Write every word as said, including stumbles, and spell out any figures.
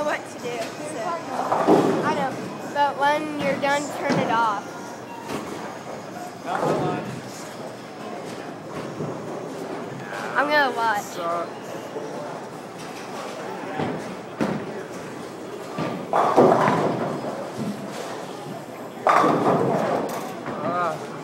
know what to do. So. I know. But when you're done, turn it off. I'm gonna watch. So, uh,